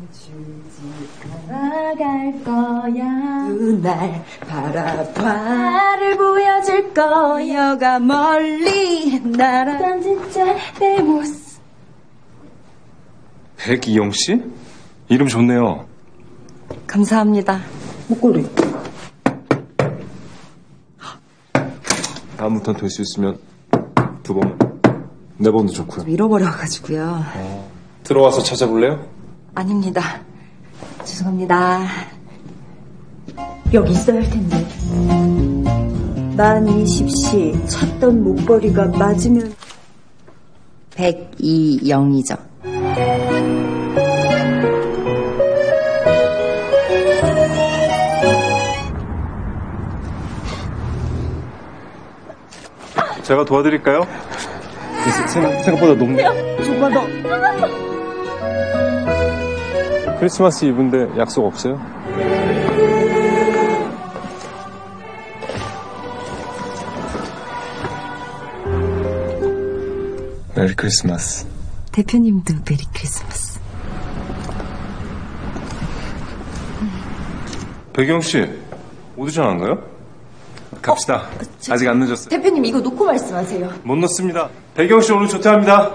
멈추지 않아갈 거야. 날 바라봐. 나를 보여줄 거야. 여가 멀리 날아. 진짜 내 모습. 백이영 씨? 이름 좋네요. 감사합니다. 목걸이. 다음부턴 될 수 있으면 2번, 4번도 좋고요. 잃어버려가지고요. 들어와서 찾아볼래요? 아닙니다. 죄송합니다. 여기 있어야 할 텐데. 만 20시 찾던 목걸이가 맞으면 102영이죠. 제가 도와드릴까요? 생각보다 높네요. 조금만 더. 크리스마스 이브인데 약속 없어요? 메리 크리스마스. 대표님도 메리 크리스마스. 백영 씨, 오디션 안 가요? 갑시다. 아직 안 늦었어요. 대표님 이거 놓고 말씀하세요. 못 넣습니다. 백영 씨 오늘 조퇴합니다.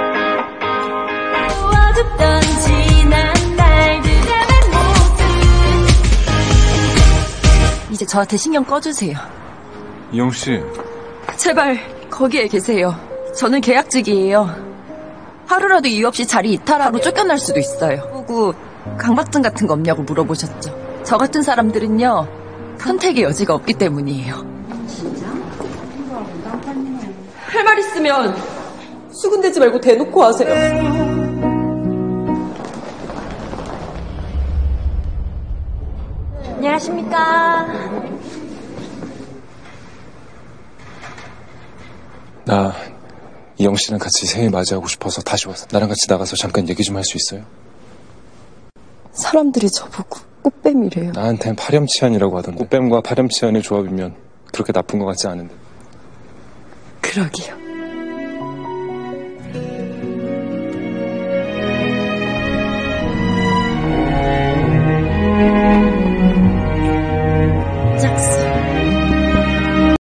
도와줬던 지난 날들의 모습. 이제 저한테 신경 꺼주세요. 이영 씨, 제발 거기에 계세요. 저는 계약직이에요. 하루라도 이유 없이 자리 이탈하고 쫓겨날 수도 있어요. 보고 강박증 같은 거 없냐고 물어보셨죠. 저 같은 사람들은요, 선택의 여지가 없기 때문이에요. 진짜? 할 말 있으면 수군대지 말고 대놓고 하세요. 안녕하십니까. 나 이영 씨랑 같이 새해 맞이하고 싶어서 다시 왔어. 나랑 같이 나가서 잠깐 얘기 좀 할 수 있어요? 사람들이 저보고 꽃뱀이래요. 나한텐 파렴치한이라고 하던데. 꽃뱀과 파렴치한의 조합이면 그렇게 나쁜 것 같지 않은데. 그러게요.